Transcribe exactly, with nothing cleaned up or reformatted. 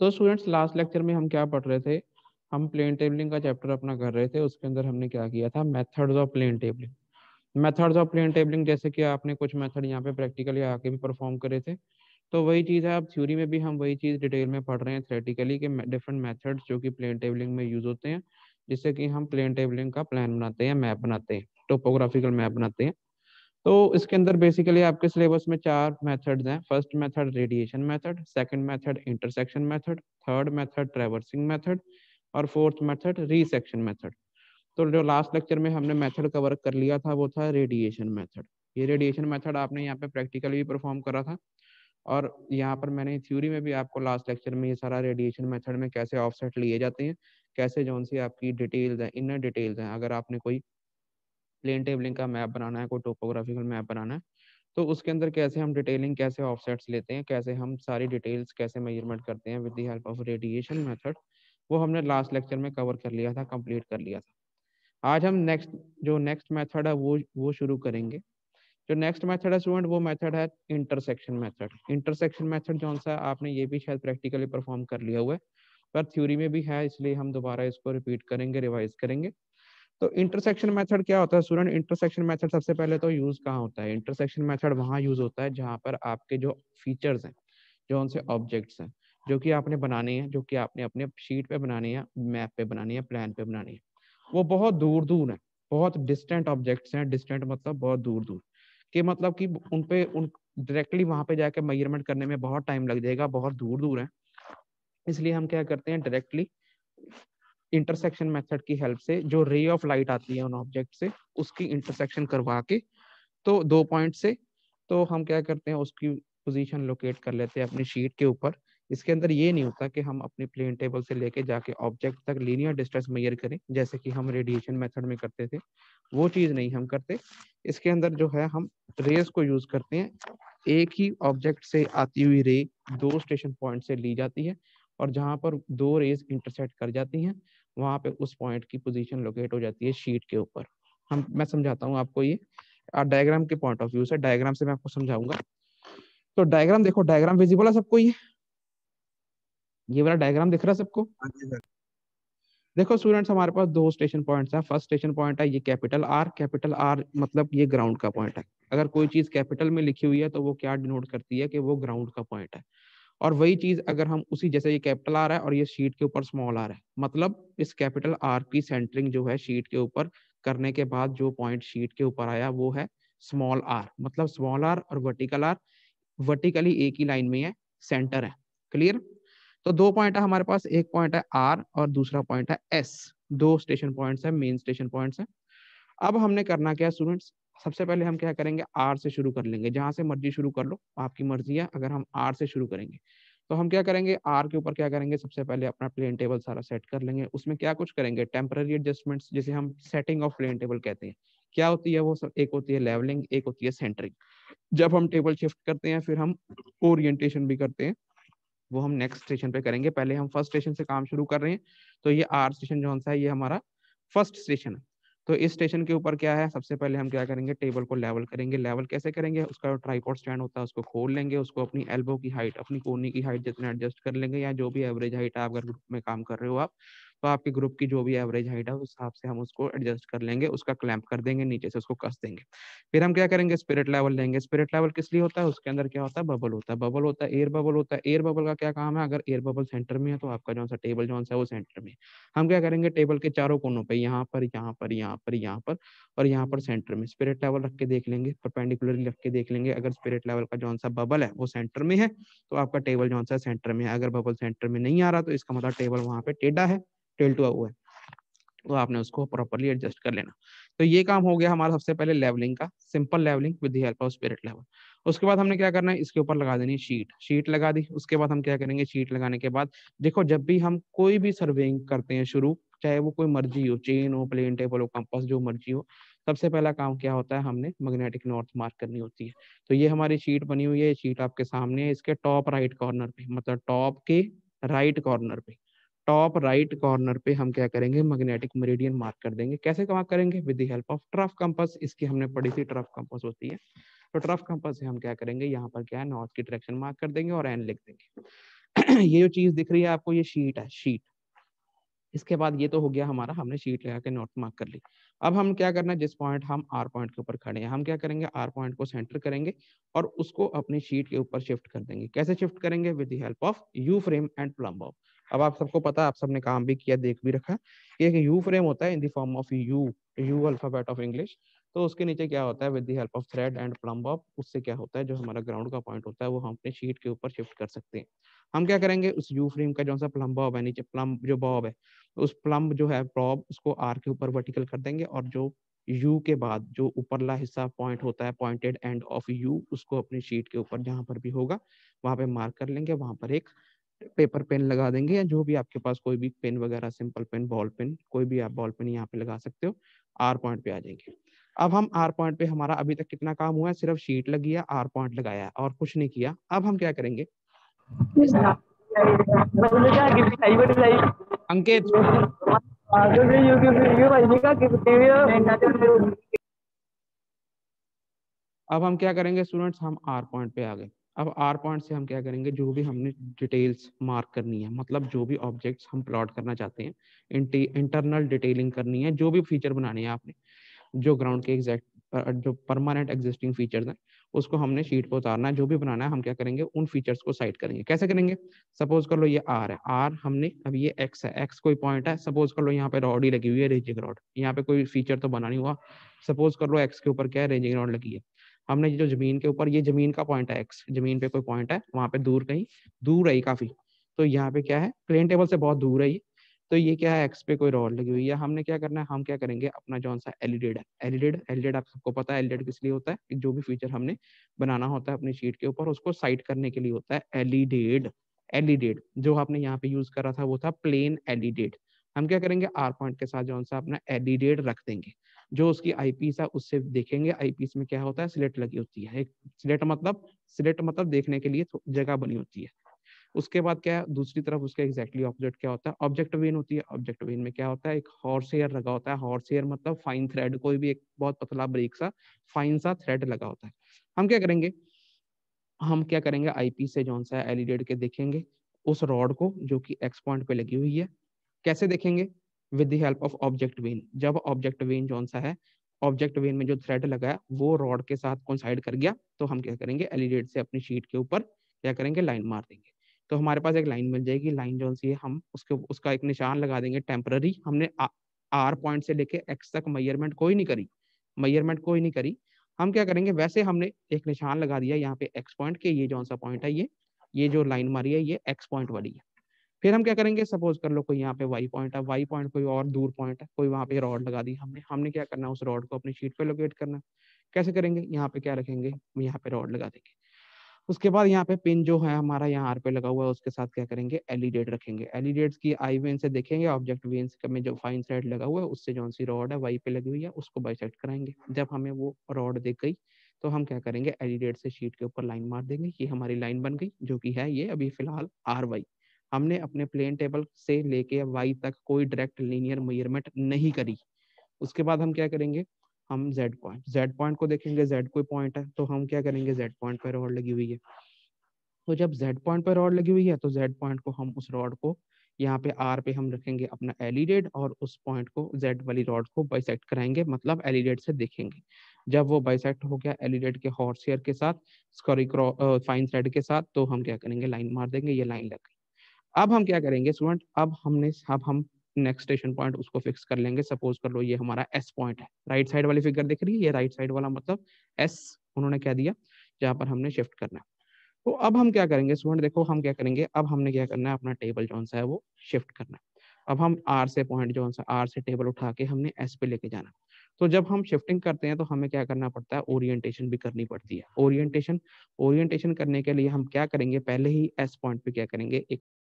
तो students last lecture में हम क्या पढ़ रहे थे, हम प्लेन टेबलिंग का चैप्टर अपना कर रहे थे। उसके अंदर हमने क्या किया था, methods of plane tabling. Methods of plane tabling जैसे कि आपने कुछ मेथड यहाँ पे प्रैक्टिकली आके भी परफॉर्म करे थे, तो वही चीज़ है। अब थ्योरी में भी हम वही चीज़ डिटेल में पढ़ रहे हैं थ्योरेटिकली के डिफरेंट मेथड्स जो कि प्लेन टेबलिंग में यूज होते हैं, जिससे कि हम प्लेन टेबलिंग का प्लान बनाते हैं, मैप बनाते हैं, टोपोग्राफिकल मैप बनाते हैं। तो इसके अंदर बेसिकली आपके सिलेबस में चार मेथड्स हैं। First method radiation method, second method intersection method, third method traversing method और फोर्थ मेथड रीसेक्शन मेथड। तो जो लास्ट लेक्चर में हमने मेथड कवर कर लिया था वो था रेडिएशन मेथड। ये रेडिएशन मेथड आपने यहाँ पे प्रैक्टिकली भी परफॉर्म करा था, और यहाँ पर मैंने थ्योरी में भी आपको लास्ट लेक्चर में ये सारा रेडिएशन मेथड में कैसे ऑफसेट लिए जाते हैं, कैसे जौन सी आपकी डिटेल्स हैं, इनर डिटेल्स हैं। अगर आपने कोई प्लेन टेबलिंग का मैप बनाना है, कोई टोपोग्राफिकल मैप बनाना है, तो उसके अंदर कैसे हम डिटेलिंग, कैसे ऑफसेट्स लेते हैं, कैसे हम सारी डिटेल्स कैसे मेजरमेंट करते हैं with the help of radiation method, वो हमने लास्ट लेक्चर में कवर कर लिया था, कंप्लीट कर लिया था। आज हम नेक्स्ट जो नेक्स्ट मेथड है वो वो शुरू करेंगे। जो नेक्स्ट मेथड है स्टूडेंट, वो मेथड है इंटरसेक्शन मेथड। इंटरसेक्शन मेथड जो सा आपने ये भी शायद प्रैक्टिकली परफॉर्म कर लिया हुआ है, पर थ्योरी में भी है, इसलिए हम दोबारा इसको रिपीट करेंगे, रिवाइज करेंगे। तो इंटरसेक्शन मेथड क्या होता है स्टूडेंट? इंटरसेक्शन मेथड सबसे पहले तो यूज कहाँ होता है? इंटरसेक्शन मेथड वहाँ यूज होता है जहाँ पर आपके जो फीचर्स हैं, जो उनसे ऑब्जेक्ट्स हैं, जो कि आपने बनाने हैं, जो कि आपने अपने शीट पे बनाने हैं, मैप पे बनानी है, प्लान पे बनानी है, वो बहुत दूर दूर है, बहुत डिस्टेंट ऑब्जेक्ट्स हैं। डिस्टेंट मतलब बहुत दूर दूर के, मतलब कि उन पे उन डायरेक्टली वहां पे जाके मेजरमेंट करने में बहुत टाइम लग जाएगा, बहुत दूर दूर है। इसलिए हम क्या करते हैं, डायरेक्टली इंटरसेक्शन मेथड की हेल्प से जो रे ऑफ लाइट आती है उन ऑब्जेक्ट से, उसकी इंटरसेक्शन करवा के, तो दो पॉइंट से, तो हम क्या करते हैं, उसकी पोजीशन लोकेट कर लेते हैं अपनी शीट के ऊपर। इसके अंदर ये नहीं होता कि हम अपनी प्लेन टेबल से लेके जाके ऑब्जेक्ट तक लीनियर डिस्टेंस मेजर करें जैसे कि हम रेडिएशन मेथड में करते थे, वो चीज़ नहीं हम करते। इसके अंदर जो है हम रेस को यूज करते हैं। एक ही ऑब्जेक्ट से आती हुई रे दो स्टेशन पॉइंट से ली जाती है, और जहां पर दो रेज इंटरसेक्ट कर जाती हैं, वहां पे उस पॉइंट की पोजीशन लोकेट हो जाती है शीट के ऊपर। हम मैं समझाता हूँ आपको ये डायग्राम के पॉइंट ऑफ व्यू से, डायग्राम से मैं आपको समझाऊंगा। तो डायग्राम देखो, डायग्राम विजिबल है सबको? ये ये वाला डायग्राम दिख रहा है सबको? हाँ जी सर। देखो स्टूडेंट्स, हमारे पास दो स्टेशन पॉइंट्स हैं। फर्स्ट स्टेशन पॉइंट है ये कैपिटल आर। कैपिटल आर मतलब ये ग्राउंड का पॉइंट है। अगर कोई चीज कैपिटल में लिखी हुई है तो वो क्या डिनोट करती है कि वो ग्राउंड का पॉइंट है। और वही चीज अगर हम उसी, जैसे ये कैपिटल आर है और ये शीट के ऊपर स्मॉल आर है, मतलब इस कैपिटल आर की सेंटरिंग जो है शीट के ऊपर करने के बाद जो पॉइंट शीट के ऊपर आया वो है स्मॉल आर। मतलब स्मॉल आर और वर्टिकल आर वर्टिकली एक ही लाइन में है, सेंटर है। क्लियर? तो दो पॉइंट है हमारे पास, एक पॉइंट है आर और दूसरा पॉइंट है एस। दो स्टेशन पॉइंट्स है, मेन स्टेशन पॉइंट्स है। अब हमने करना क्या स्टूडेंट्स, सबसे पहले हम क्या करेंगे, आर से शुरू कर लेंगे। जहां से मर्जी शुरू कर लो, आपकी मर्जी है। अगर हम आर से शुरू करेंगे तो हम क्या करेंगे, आर के ऊपर क्या करेंगे, सबसे पहले अपना प्लेन टेबल सारा सेट कर लेंगे। उसमें क्या कुछ करेंगे, टेम्पररी एडजस्टमेंट्स, जिसे हम सेटिंग ऑफ प्लेन टेबल कहते हैं। क्या होती है वो सब? एक होती है लेवलिंग, एक होती है सेंटरिंग। जब हम टेबल शिफ्ट करते हैं फिर हम ओरिएंटेशन भी करते हैं, वो हम नेक्स्ट स्टेशन पे करेंगे। पहले हम फर्स्ट स्टेशन से काम शुरू कर रहे हैं। तो ये आर स्टेशन जो सा है ये हमारा फर्स्ट स्टेशन है। तो इस स्टेशन के ऊपर क्या है, सबसे पहले हम क्या करेंगे, टेबल को लेवल करेंगे। लेवल कैसे करेंगे, उसका जो ट्राइपॉड स्टैंड होता है उसको खोल लेंगे, उसको अपनी एल्बो की हाइट, अपनी कोहनी की हाइट जितना एडजस्ट कर लेंगे, या जो भी एवरेज हाइट है, अगर ग्रुप में काम कर रहे हो आप तो आपके ग्रुप की जो भी एवरेज हाइट है उस हिसाब से हम उसको एडजस्ट कर लेंगे, उसका क्लैंप कर देंगे, नीचे से उसको कस देंगे। फिर हम क्या करेंगे, स्पिरिट लेवल लेंगे। स्पिरिट लेवल किस लिए होता है, उसके अंदर क्या होता है, बबल होता है। बबल होता है, एयर बबल होता है। एयर बबल का क्या काम है, अगर एयर बबल सेंटर में है तो आपका जो सा टेबल जो सा है वो सेंटर में है। हम क्या करेंगे, टेबल के चारों कोनों पे, यहाँ पर, यहाँ पर, यहाँ पर, यहाँ पर और यहाँ पर सेंटर में स्पिरिट लेवल रख के देख लेंगे, परपेंडिकुलरली रख के देख लेंगे। अगर स्पिरिट लेवल का जो सा बबल है वो सेंटर में है तो आपका टेबल जो सा सेंटर में है। अगर बबल सेंटर में नहीं आ रहा तो इसका मतलब टेबल वहां पे टेढ़ा है, टेल्टुआ हुआ है, तो आपने उसको प्रॉपर्ली एडजस्ट कर लेना। तो ये काम हो गया हमारा सबसे पहले लेवलिंग का, simple levelling with the help of spirit level. उसके बाद हमने क्या करना है, इसके ऊपर लगा देनी शीट। शीट लगा दी, उसके बाद हम क्या करेंगे, शीट लगाने के बाद देखो, जब भी हम कोई भी सर्वेइंग करते हैं शुरू, चाहे वो कोई मर्जी हो, चेन हो, प्लेन टेबल हो, कंपास, जो मर्जी हो, सबसे पहला काम क्या होता है, हमने मैग्नेटिक नॉर्थ मार्क करनी होती है। तो ये हमारी शीट बनी हुई है, ये शीट आपके सामने है। इसके टॉप राइट कॉर्नर पे, मतलब टॉप के राइट कॉर्नर पे, टॉप राइट कॉर्नर पे हम क्या करेंगे, मैग्नेटिक मेरिडियन मार्क कर देंगे। कैसे मार्क करेंगे, with the help of trough compass. इसकी हमने पढ़ी थी, ट्रफ कंपास होती है। तो ट्रफ कंपास से हम क्या करेंगे, यहाँ पर क्या है, नॉर्थ की डायरेक्शन मार्क कर देंगे और एन लिख देंगे। ये जो चीज दिख रही है आपको, ये शीट है, शीट। इसके बाद ये तो हो गया हमारा, हमने शीट लगा के नोट मार्क कर ली। अब हम क्या करना है, जिस पॉइंट हम आर पॉइंट के ऊपर खड़े हैं, हम क्या करेंगे, आर पॉइंट को सेंटर करेंगे और उसको अपनी शीट के ऊपर शिफ्ट कर देंगे। कैसे शिफ्ट करेंगे, with the help of U frame and plumb bob. अब आप सबको पता है, आप सबने काम भी किया, देख भी रखा कि एक यू फ्रेम होता है in the form of U, U alphabet of English. तो उसके नीचे क्या होता है, with the help of thread and plumb bob, उससे क्या होता है, जो हमारा ग्राउंड का पॉइंट होता है वो हम अपने शीट के ऊपर शिफ्ट कर सकते हैं। हम क्या करेंगे, उस यू फ्रेम का जो सा प्लम बॉब है, नीचे प्लम जो बॉब है, उस प्लम जो है प्रॉब, उसको आर के ऊपर वर्टिकल कर देंगे, और जो यू के बाद जो ऊपरला हिस्सा पॉइंट होता है, पॉइंटेड एंड ऑफ यू, उसको अपनी शीट के ऊपर जहां पर भी होगा वहां पे मार्क कर लेंगे। वहां पर एक पेपर पेन लगा देंगे, या जो भी आपके पास कोई भी पेन वगैरह, सिंपल पेन, बॉल पेन, कोई भी आप बॉल पेन यहाँ पे लगा सकते हो। आर पॉइंट पे आ जाएंगे। अब हम आर पॉइंट पे, हमारा अभी तक कितना काम हुआ है, सिर्फ शीट लगी है, आर पॉइंट लगाया है और कुछ नहीं किया। अब हम क्या करेंगे, अंकित, अब हम क्या करेंगे स्टूडेंट्स, हम आर पॉइंट पे आ गए। अब आर पॉइंट से हम क्या करेंगे, जो भी हमने डिटेल्स मार्क करनी है, मतलब जो भी ऑब्जेक्ट्स हम प्लॉट करना चाहते हैं, इंटरनल डिटेलिंग करनी है, जो भी फीचर बनाने हैं आपने, जो ग्राउंड के एग्जैक्ट जो परमानेंट एग्जिस्टिंग फीचर्स हैं, उसको हमने शीट पर उतारना है। जो भी बनाना है, हम क्या करेंगे, उन फीचर्स को साइड करेंगे। कैसे करेंगे, सपोज कर लो ये आर है, आर हमने, अब ये एक्स है, एक्स कोई पॉइंट है, सपोज कर लो यहाँ पे रॉड ही लगी हुई है, रेजिंग रॉड, यहाँ पे कोई फीचर तो बना नहीं हुआ। सपोज कर लो एक्स के ऊपर क्या है, रेजिंग रॉड लगी है। हमने जो जमीन के ऊपर, ये जमीन का पॉइंट है एक्स, जमीन पे कोई पॉइंट है, वहां पे दूर कहीं दूर है काफी, तो यहाँ पे क्या है, प्लेन टेबल से बहुत दूर है ये, तो ये क्या है, एक्स पे कोई रॉड लगी हुई है। हमने क्या करना है, हम क्या करेंगे, अपना जौन सा एलिडेड है, एलिडेड एलिडेड आप सबको पता है एलिडेड किस लिए होता है, जो भी फीचर हमने बनाना होता है अपनी शीट के ऊपर, उसको साइड करने के लिए होता है एलिडेड। एलिडेड जो आपने यहाँ पे यूज करा था वो था प्लेन एलिडेड। हम क्या करेंगे, आर पॉइंट के साथ जौन सा अपना एलिडेड रख देंगे। जो उसकी आईपीस है उससे देखेंगे, आईपीस में क्या होता है, स्लेट लगी होती है, एक स्लेट मतलब, स्लेट मतलब देखने के लिए जगह बनी होती है। उसके बाद क्या है, दूसरी तरफ उसके एग्जैक्टली ऑपोजिट क्या होता है, ऑब्जेक्ट वेन होती है। ऑब्जेक्ट वेन में क्या होता है, एक हॉर्स हेयर लगा होता है। हॉर्स हेयर मतलब फाइन थ्रेड, कोई भी एक बहुत पतला ब्रेक सा फाइन सा थ्रेड लगा होता है। हम क्या करेंगे, हम क्या करेंगे, आईपी से जौन सा एलिडेट के देखेंगे उस रॉड को जो कि एक्स पॉइंट पे लगी हुई है। कैसे देखेंगे, with the help of object vane. जब ऑब्जेक्ट वेन जौन सा है, ऑब्जेक्ट वेन में जो थ्रेड लगा है वो रॉड के साथ कोइंसाइड कर गया, तो हम क्या करेंगे, एलिडेट से अपनी शीट के ऊपर क्या करेंगे, लाइन मार देंगे। तो हमारे पास एक लाइन मिल जाएगी। लाइन जौन सी है, हम उसके उसका एक निशान लगा देंगे टेम्पररी। हमने आर पॉइंट से लेके एक्स तक मेजरमेंट कोई नहीं करी, मेजरमेंट कोई नहीं करी। हम क्या करेंगे, वैसे हमने एक निशान लगा दिया यहाँ पे एक्स पॉइंट के, ये जौन सा पॉइंट है, ये ये जो लाइन मारी है ये एक्स पॉइंट वाली है। फिर हम क्या करेंगे, सपोज कर लो कोई यहाँ पे वाई पॉइंट है, वाई पॉइंट कोई और दूर पॉइंट है, कोई वहाँ पे रॉड लगा दी हमने। हमने क्या करना है, उस रॉड को अपनी शीट पे लोकेट करना है। कैसे करेंगे, यहाँ पे क्या रखेंगे, यहाँ पे रॉड लगा देंगे। उसके बाद यहाँ पे पिन जो है हमारा यहाँ आर पे लगा हुआ है, उसके साथ क्या करेंगे, एलिडेट रखेंगे। एलिडेट्स की आई वेन से देखेंगे, ऑब्जेक्ट वेन में जो फाइन थ्रेड लगा हुआ है उससे जौन सी रॉड है वाई पे लगी हुई है उसको बाइसेक्ट कराएंगे। जब हमें वो रॉड दिख गई तो हम क्या करेंगे, एलिडेट से शीट के ऊपर लाइन मार देंगे। ये हमारी लाइन बन गई, जो कि है ये अभी फिलहाल आर वाई। हमने अपने प्लेन टेबल से लेके वाई तक कोई डायरेक्ट लीनियर मेजरमेंट नहीं करी। उसके बाद हम क्या करेंगे, हम जेड पॉइंट, जेड पॉइंट को देखेंगे, जेड कोई पॉइंट है तो हम क्या करेंगे, जेड पॉइंट पर रॉड लगी हुई है, तो जब जेड पॉइंट पर रॉड लगी हुई है तो जेड पॉइंट को हम उस रॉड को यहाँ पे आर पे हम रखेंगे अपना एलिडेट, और उस पॉइंट को जेड वाली रॉड को बाइसेक्ट कराएंगे, मतलब एलिडेट से देखेंगे। जब वो बाइसेक्ट हो गया एलिडेट के हॉर्स हेयर के साथ, स्कॉरी फाइन थ्रेड के साथ, तो हम क्या करेंगे, लाइन मार देंगे, ये लाइन लग गई। अब हम क्या करेंगे स्टूडेंट, अब हमने अब हम नेक्स्ट स्टेशन पॉइंट उसको फिक्स कर लेंगे। सपोज कर लो ये हमारा एस पॉइंट है, राइट साइड वाली फिगर दिख रही है, ये राइट साइड वाला मतलब एस उन्होंने क्या दिया, जहाँ पर हमने शिफ्ट करना है। तो अब हम क्या करेंगे स्टूडेंट, देखो हम क्या करेंगे, अब हमने क्या करना है, अपना टेबल जौन सा है वो शिफ्ट करना है। अब हम आर से पॉइंट जौन सा, आर से टेबल उठा के हमने एस पे लेके जाना। तो जब हम शिफ्टिंग करते हैं तो हमें क्या करना पड़ता है, ओरिएंटेशन भी करनी पड़ती है। ओरिएंटेशन ओरिएंटेशन करने के लिए हम क्या करेंगे, पहले ही एस पॉइंट पे क्या करेंगे, एक